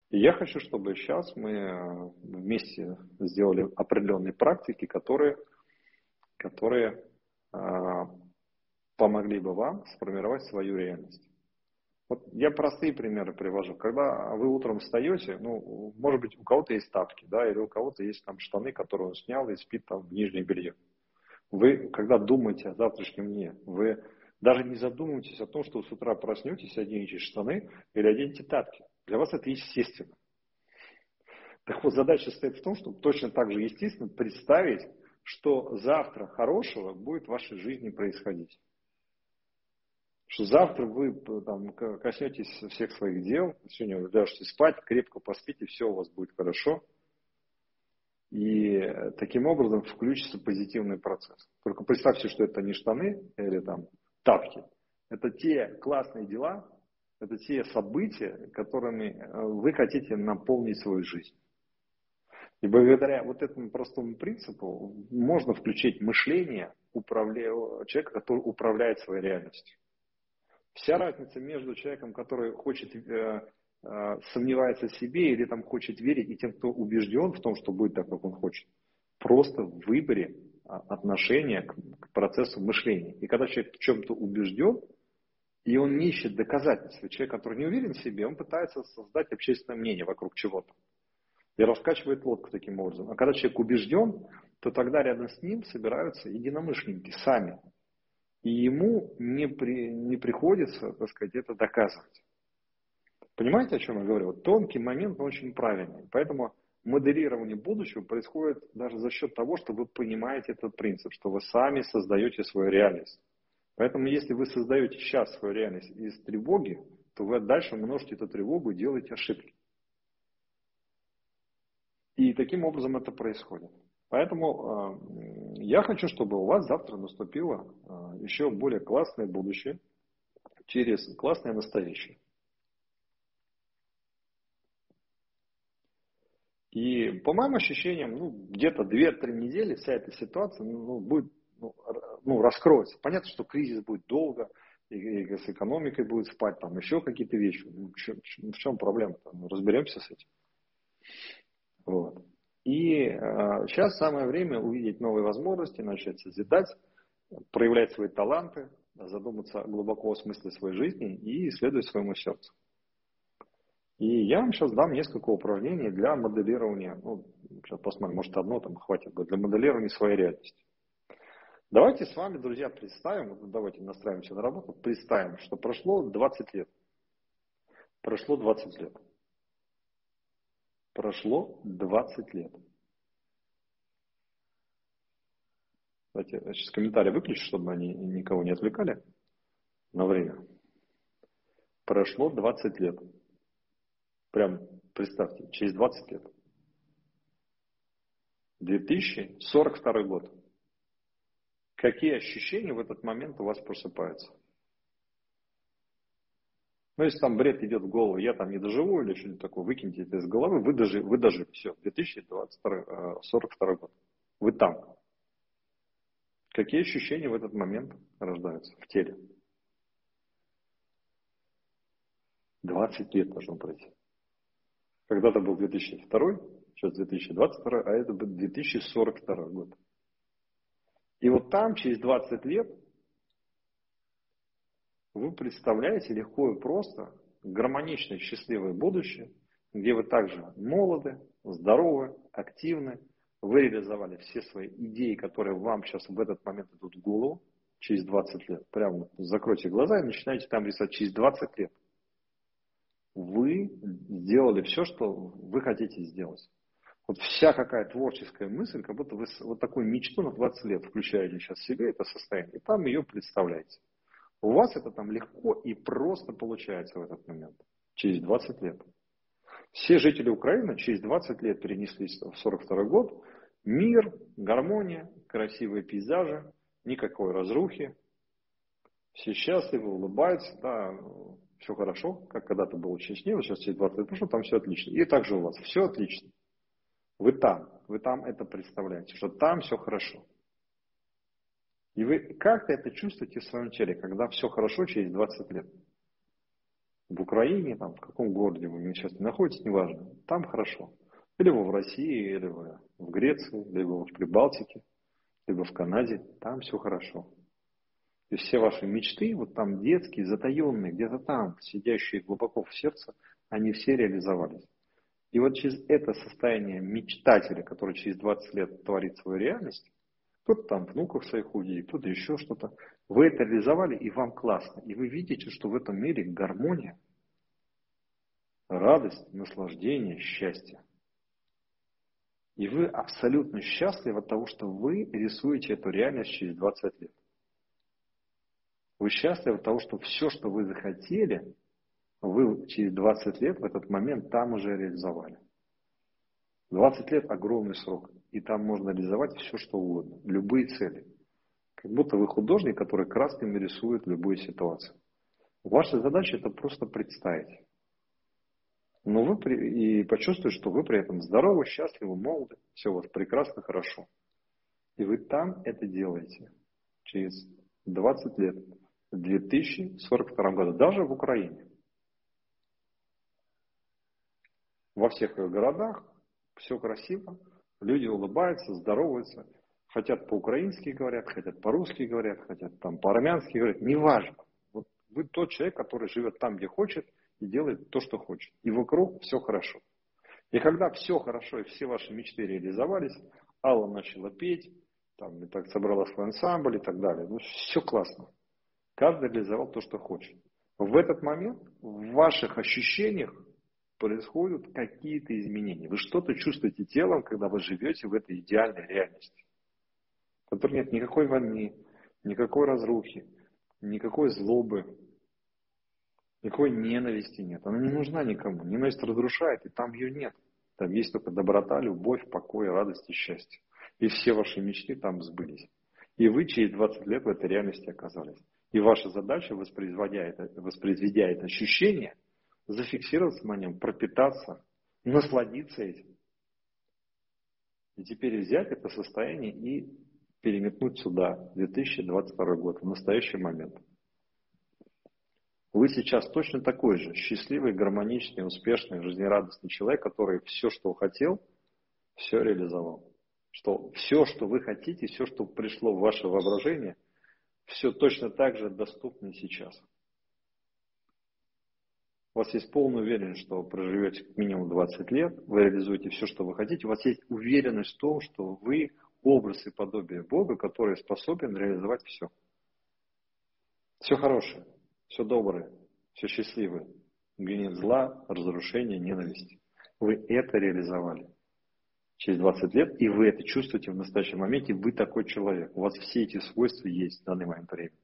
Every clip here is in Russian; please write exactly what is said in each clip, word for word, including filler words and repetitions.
И я хочу, чтобы сейчас мы э, вместе сделали определенные практики, которые, которые а, помогли бы вам сформировать свою реальность. Вот я простые примеры привожу. Когда вы утром встаете, ну, может быть, у кого-то есть тапки, да, или у кого-то есть там штаны, которые он снял и спит там в нижнем белье. Вы, когда думаете о завтрашнем дне, вы даже не задумываетесь о том, что вы с утра проснетесь, оденете штаны или оденете тапки. Для вас это естественно. Так вот, задача состоит в том, чтобы точно так же естественно представить, что завтра хорошего будет в вашей жизни происходить. Что завтра вы там, коснетесь всех своих дел, сегодня вы ляжете спать, крепко поспите, все у вас будет хорошо. И таким образом включится позитивный процесс. Только представьте, что это не штаны или там тапки. Это те классные дела, это те события, которыми вы хотите наполнить свою жизнь. И благодаря вот этому простому принципу можно включить мышление управля... человека, который управляет своей реальностью. Вся разница между человеком, который хочет, э, э, сомневается в себе или там хочет верить, и тем, кто убежден в том, что будет так, как он хочет, просто в выборе отношения к, к процессу мышления. И когда человек в чем-то убежден, и он не ищет доказательства, человек, который не уверен в себе, он пытается создать общественное мнение вокруг чего-то. И раскачивает лодку таким образом. А когда человек убежден, то тогда рядом с ним собираются единомышленники сами. И ему не, при, не приходится, так сказать, это доказывать. Понимаете, о чем я говорю? Вот тонкий момент, но очень правильный. Поэтому моделирование будущего происходит даже за счет того, что вы понимаете этот принцип, что вы сами создаете свою реальность. Поэтому если вы создаете сейчас свою реальность из тревоги, то вы дальше множите эту тревогу и делаете ошибки. И таким образом это происходит. Поэтому э, я хочу, чтобы у вас завтра наступило э, еще более классное будущее через классное настоящее. И по моим ощущениям, ну, где-то две-три недели вся эта ситуация ну, будет, ну, ну, раскроется. Понятно, что кризис будет долго, и, и с экономикой будет спать, там еще какие-то вещи. Ну, в, чем, в чем проблема-то? Ну, разберемся с этим. Вот. И э, сейчас самое время увидеть новые возможности, начать созидать, проявлять свои таланты, задуматься глубоко о смысле своей жизни и исследовать своему сердцу. И я вам сейчас дам несколько упражнений для моделирования, ну, сейчас посмотрим, может одно там хватит, для моделирования своей реальности. Давайте с вами, друзья, представим, давайте настраиваемся на работу, представим, что прошло двадцать лет. Прошло двадцать лет. Прошло двадцать лет. Давайте я сейчас комментарии выключу, чтобы они никого не отвлекали на время. Прошло двадцать лет. Прям представьте, через двадцать лет. две тысячи сорок второй год. Какие ощущения в этот момент у вас просыпаются? Ну, если там бред идет в голову, я там не доживу или что-нибудь такое, выкиньте это из головы, вы дожили, вы дожили. Все, две тысячи сорок второй год. Вы там. Какие ощущения в этот момент рождаются в теле? двадцать лет должно пройти. Когда-то был две тысячи второй, сейчас две тысячи двадцать второй, а это будет две тысячи сорок второй год. И вот там, через двадцать лет, вы представляете легко и просто гармоничное, счастливое будущее, где вы также молоды, здоровы, активны, вы реализовали все свои идеи, которые вам сейчас в этот момент идут в голову, через двадцать лет. Прямо закройте глаза и начинайте там рисовать через двадцать лет. Вы сделали все, что вы хотите сделать. Вот вся какая творческая мысль, как будто вы вот такую мечту на двадцать лет включаете сейчас в себе, это состояние, и там ее представляете. У вас это там легко и просто получается в этот момент, через двадцать лет. Все жители Украины через двадцать лет перенеслись в сорок второй год. Мир, гармония, красивые пейзажи, никакой разрухи. Все счастливы, улыбаются, да, все хорошо, как когда-то было очень снило, сейчас через двадцать лет прошло, там все отлично. И также у вас все отлично. Вы там, вы там это представляете, что там все хорошо. И вы как-то это чувствуете в своем теле, когда все хорошо через двадцать лет. В Украине, там, в каком городе вы сейчас не находитесь, неважно, там хорошо. Или вы в России, или вы в Греции, либо вы в Прибалтике, либо в Канаде, там все хорошо. И все ваши мечты, вот там детские, затаенные, где-то там, сидящие глубоко в сердце, они все реализовались. И вот через это состояние мечтателя, который через двадцать лет творит свою реальность, кто-то там внуков своих увидит, кто-то еще что-то, вы это реализовали, и вам классно. И вы видите, что в этом мире гармония, радость, наслаждение, счастье. И вы абсолютно счастливы от того, что вы рисуете эту реальность через двадцать лет. Вы счастливы от того, что все, что вы захотели, вы через двадцать лет в этот момент там уже реализовали. двадцать лет – огромный срок, и там можно реализовать все, что угодно, любые цели. Как будто вы художник, который красками рисует любую ситуацию. Ваша задача – это просто представить. Но вы при... и почувствовать, что вы при этом здоровы, счастливы, молоды, все у вас прекрасно, хорошо. И вы там это делаете через двадцать лет. В две тысячи сорок втором году, даже в Украине. Во всех ее городах все красиво, люди улыбаются, здороваются, хотят по-украински говорят, хотят по-русски говорят, хотят там по-армянски говорят, неважно. Вот вы тот человек, который живет там, где хочет, и делает то, что хочет. И вокруг все хорошо. И когда все хорошо, и все ваши мечты реализовались, Алла начала петь, там, и так собрала свой ансамбль и так далее. Ну, все классно. Каждый реализовал то, что хочет. В этот момент в ваших ощущениях происходят какие-то изменения. Вы что-то чувствуете телом, когда вы живете в этой идеальной реальности. В которой нет никакой войны, никакой разрухи, никакой злобы, никакой ненависти нет. Она не нужна никому. Ненависть разрушает, и там ее нет. Там есть только доброта, любовь, покой, радость и счастье. И все ваши мечты там сбылись. И вы через двадцать лет в этой реальности оказались. И ваша задача, воспроизводя это, воспроизведя это ощущение, зафиксироваться на нем, пропитаться, насладиться этим. И теперь взять это состояние и переметнуть сюда, в две тысячи двадцать второй год, в настоящий момент. Вы сейчас точно такой же счастливый, гармоничный, успешный, жизнерадостный человек, который все, что хотел, все реализовал. Что все, что вы хотите, все, что пришло в ваше воображение, все точно так же доступно сейчас. У вас есть полная уверенность, что вы проживете как минимум двадцать лет, вы реализуете все, что вы хотите, у вас есть уверенность в том, что вы образ и подобие Бога, который способен реализовать все. Все хорошее, все доброе, все счастливое, где нет зла, разрушения, ненависти. Вы это реализовали через двадцать лет, и вы это чувствуете в настоящем моменте, вы такой человек. У вас все эти свойства есть в данный момент времени.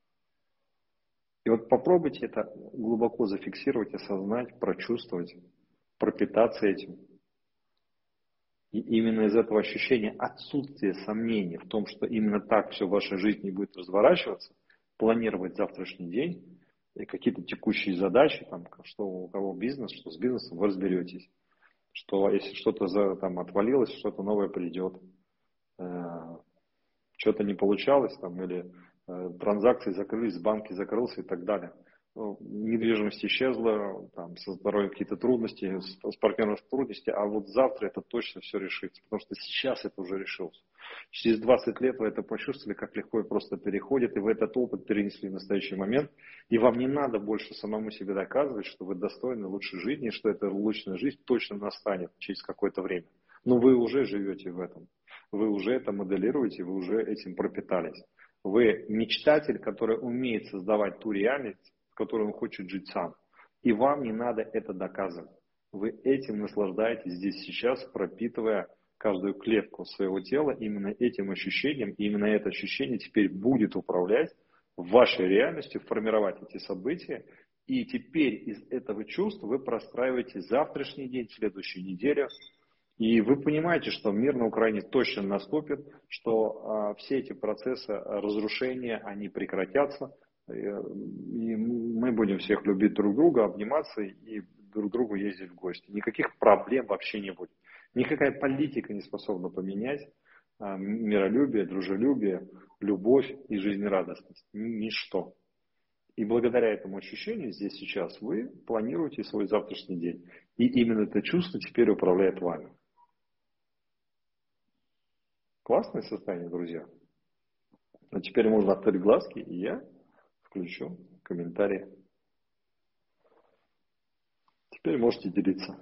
И вот попробуйте это глубоко зафиксировать, осознать, прочувствовать, пропитаться этим. И именно из этого ощущения отсутствия сомнений в том, что именно так все в вашей жизни будет разворачиваться, планировать завтрашний день и какие-то текущие задачи, там, что у кого бизнес, что с бизнесом, вы разберетесь. Что если что-то за, там, отвалилось, что-то новое придет, э, что-то не получалось, там, или э, транзакции закрылись, банки закрылся и так далее. Ну, недвижимость исчезла, там, со здоровьем какие-то трудности, с, с партнером трудности, а вот завтра это точно все решится, потому что сейчас это уже решилось. Через двадцать лет вы это почувствовали, как легко и просто переходит, и вы этот опыт перенесли в настоящий момент, и вам не надо больше самому себе доказывать, что вы достойны лучшей жизни, что эта лучшая жизнь точно настанет через какое-то время. Но вы уже живете в этом, вы уже это моделируете, вы уже этим пропитались. Вы мечтатель, который умеет создавать ту реальность, в которой он хочет жить сам. И вам не надо это доказывать. Вы этим наслаждаетесь здесь сейчас, пропитывая каждую клетку своего тела именно этим ощущением. И именно это ощущение теперь будет управлять вашей реальностью, формировать эти события. И теперь из этого чувства вы простраиваете завтрашний день, следующую неделю. И вы понимаете, что мир на Украине точно наступит, что а, все эти процессы разрушения, они прекратятся. И мы будем всех любить друг друга, обниматься и друг к другу ездить в гости. Никаких проблем вообще не будет. Никакая политика не способна поменять миролюбие, дружелюбие, любовь и жизнерадостность. Ничто. И благодаря этому ощущению здесь сейчас вы планируете свой завтрашний день. И именно это чувство теперь управляет вами. Классное состояние, друзья. А теперь можно открыть глазки, и я включу комментарии. Теперь можете делиться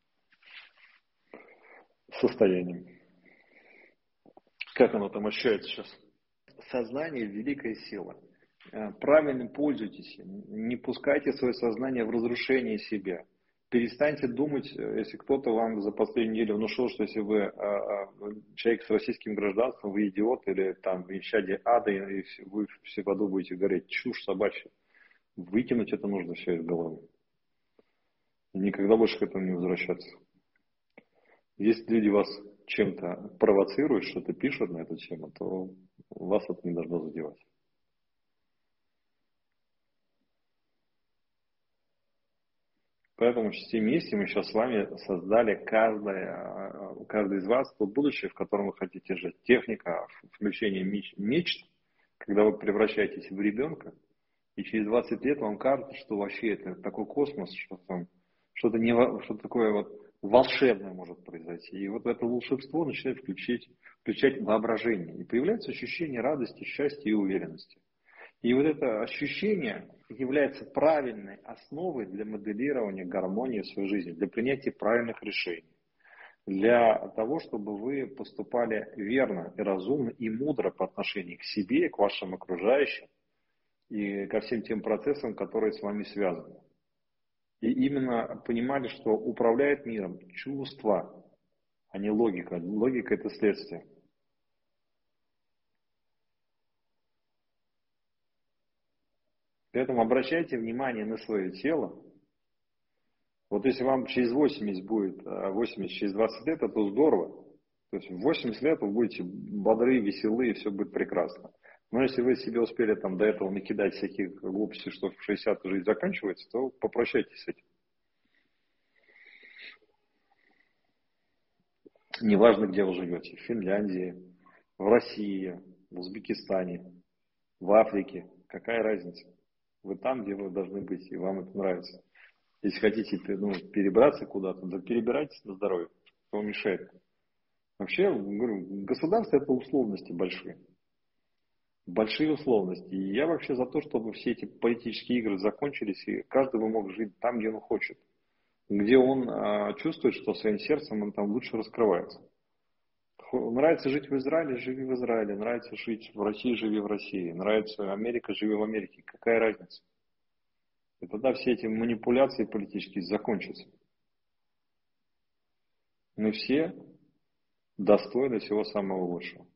состоянием. Как оно там ощущается сейчас? Сознание – великая сила. Правильно пользуйтесь им. Не пускайте свое сознание в разрушение себя. Перестаньте думать, если кто-то вам за последнюю неделю внушил, что если вы человек с российским гражданством, вы идиот, или там в чаде ада, и вы все в аду будете гореть. Чушь собачья. Выкинуть это нужно все из головы. И никогда больше к этому не возвращаться. Если люди вас чем-то провоцируют, что-то пишут на эту тему, то вас это не должно задевать. Поэтому все вместе мы сейчас с вами создали каждый, каждый из вас то будущее, в котором вы хотите жить. Техника включения мечт, когда вы превращаетесь в ребенка, и через двадцать лет вам кажется, что вообще это такой космос, что там что-то, не, что-то такое вот волшебное может произойти. И вот это волшебство начинает включить, включать воображение. И появляется ощущение радости, счастья и уверенности. И вот это ощущение является правильной основой для моделирования гармонии в своей жизни, для принятия правильных решений, для того, чтобы вы поступали верно и разумно и мудро по отношению к себе, к вашим окружающим и ко всем тем процессам, которые с вами связаны. И именно понимали, что управляет миром чувство, а не логика. Логика – это следствие. Поэтому обращайте внимание на свое тело. Вот если вам через восемьдесят будет, восемьдесят через двадцать лет, это здорово. То есть в восемьдесят лет вы будете бодры, веселые, и все будет прекрасно. Но если вы себе успели там до этого накидать всяких глупостей, что в шестьдесят жизнь заканчивается, то попрощайтесь с этим. Неважно, где вы живете, в Финляндии, в России, в Узбекистане, в Африке, какая разница? Вы там, где вы должны быть, и вам это нравится. Если хотите ну, перебраться куда-то, то перебирайтесь на здоровье, кто вам мешает. Вообще, говорю, государство – это условности большие. Большие условности. И я вообще за то, чтобы все эти политические игры закончились, и каждый бы мог жить там, где он хочет. Где он а, чувствует, что своим сердцем он там лучше раскрывается. Нравится жить в Израиле, живи в Израиле. Нравится жить в России, живи в России. Нравится Америка, живи в Америке. Какая разница? И тогда все эти манипуляции политические закончатся. Мы все достойны всего самого лучшего.